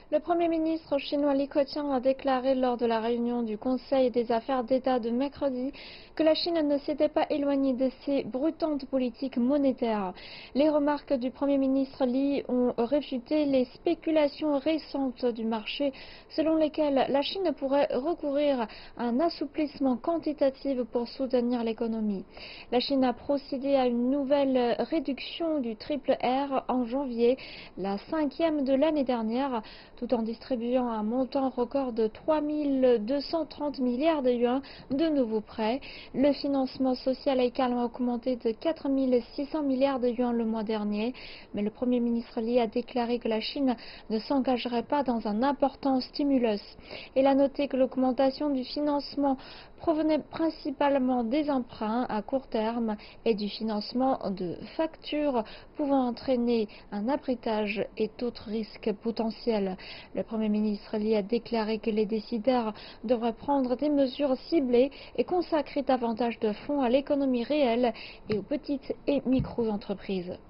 Le Premier ministre chinois Li Keqiang a déclaré lors de la réunion du Conseil des affaires d'État de mercredi que la Chine ne s'était pas éloignée de ses brutantes politiques monétaires. Les remarques du Premier ministre Li ont réfuté les spéculations récentes du marché selon lesquelles la Chine pourrait recourir à un assouplissement quantitatif pour soutenir l'économie. La Chine a procédé à une nouvelle réduction du triple R en janvier, la 5e de l'année dernière, tout en distribuant un montant record de 3 230 milliards de yuans de nouveaux prêts. Le financement social a également augmenté de 4 600 milliards de yuans le mois dernier, mais le Premier ministre Li a déclaré que la Chine ne s'engagerait pas dans un important stimulus. Il a noté que l'augmentation du financement provenait principalement des emprunts à court terme et du financement de factures pouvant entraîner un arbitrage et d'autres risques potentiels. Le Premier ministre Li a déclaré que les décideurs devraient prendre des mesures ciblées et consacrer davantage de fonds à l'économie réelle et aux petites et micro-entreprises.